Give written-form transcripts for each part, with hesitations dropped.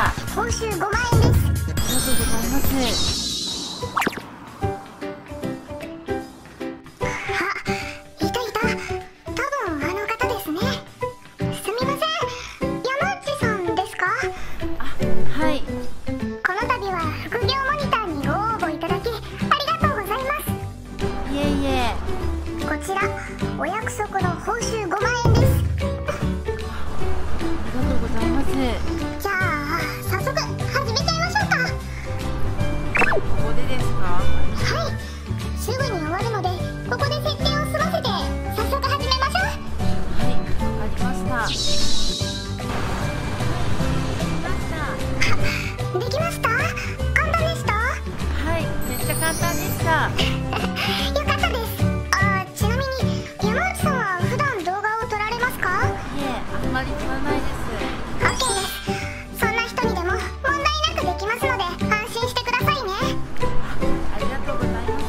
。 報酬5万円です。 ありがとうございます。 いたいた。多分あの方ですね。すみません、山内さんですか？ あ、はい。 この度は副業モニターにご応募いただきありがとうございます。 いえいえ。 こちらお約束の報酬5万円です。 ありがとうございます。 じゃあ早速始めちゃいましょうか。 ここでですか？ はい、すぐに終わるのでここで設定を済ませて早速始めましょう。 はい、わかりました。 できました？簡単でした？ はい、めっちゃ簡単でした。 よかったです。ちなみに山内さんは普段動画を撮られますか？ いえ、あんまり撮らないです。 OK です。そんな人にでも問題なくできますので安心してくださいね。 ありがとうございます。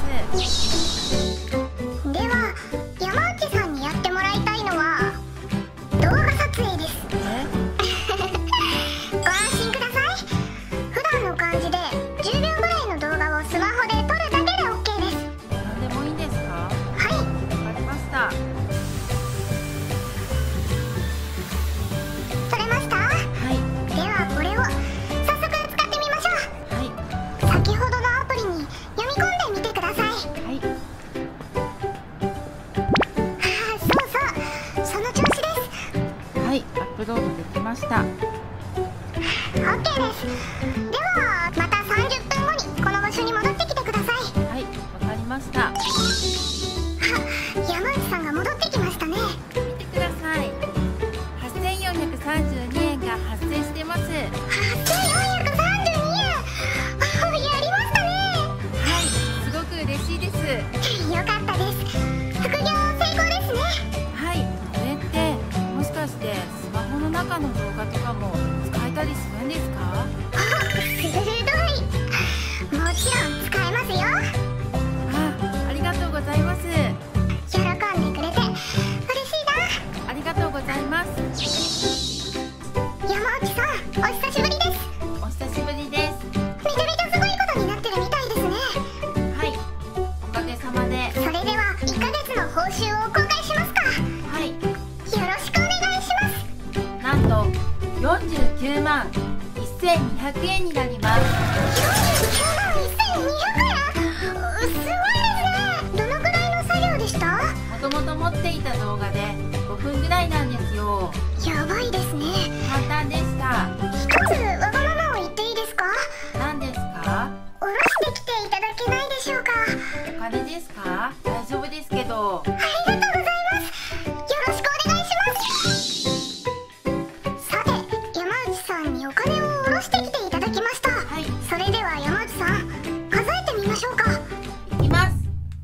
では山内さんにやってもらいたいのは動画撮影です。 え？ ご安心ください。普段の感じで10秒ぐらいの動画をスマホで撮るだけで OK です。 何でもいいんですか？ はい、 わかりました。 撮れました？ はい、 ではこれを早速使ってみましょう。 はい、 先ほどのアプリに読み込んでみてください。 はい。 そうそう、その調子です。 はい、アップロードできました。 OK です。ではまた30分後にこの場所に戻ってきてください。 はい、わかりました。 山内さんが戻ってきましたね。 見てください。8432円が発生してます。 8432円。やりましたね。 はい、すごく嬉しいです。 よかったです。副業成功ですね。 はい、これってもしかしてスマホの中の動画とかも使えたりするんですか？ 鋭い。もちろん使えますよ。 ありがとうございます。 喜んでくれて嬉しいありがとうございます。 な。山内さん、お久しぶりです。 お久しぶりです。 めちゃめちゃすごいことになってるみたいですね。 はい、おかげさまで。 それでは1ヶ月の報酬を公開しますか？ はい、 よろしくお願いします。 なんと49万1200円になります。 49万1200円。すごいですね。どのくらいの作業でした？ もともと持っていた動画で5分ぐらいなんですよ。 やばいですね。 簡単でした。 一つわがままを言っていいですか？ 何ですか？ 下ろしてきていただけないでしょうか？ お金ですか？大丈夫ですけど。 ありがとうございます。よろしくお願いします。さて、山内さんにお金を下ろしてきていただきました。 はい、 それでは山内さん、数えてみましょうか。 いきます。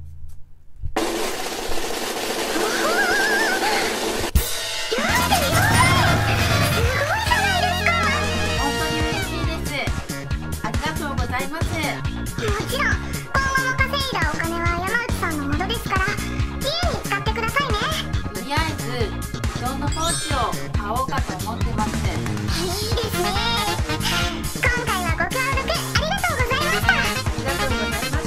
やばい、すごいじゃないですか。 本当に嬉しいです。ありがとうございます。 もちろん今後も稼いだお金は山内さんのものですから自由に使ってくださいね。 とりあえず既存のポーチを買おうかと思ってます。 いいですね。今回はご協力ありがとうございました。 ありがとうございました。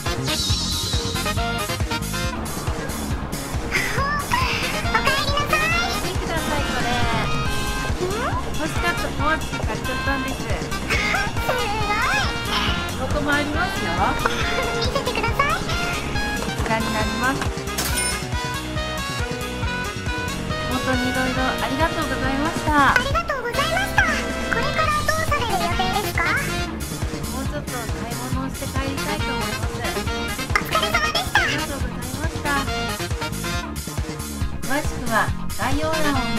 おかえりなさい。 見てください、これ。欲しかったポーチ買っちゃったんです。 すごい。 ここもありますよ。 見せてください。 こちらになります。本当にいろいろありがとうございました。 ありがとうございました。これからどうされる予定ですか？ もうちょっと買い物をして帰りたいと思います。 お疲れ様でした。 ありがとうございました。詳しくは概要欄を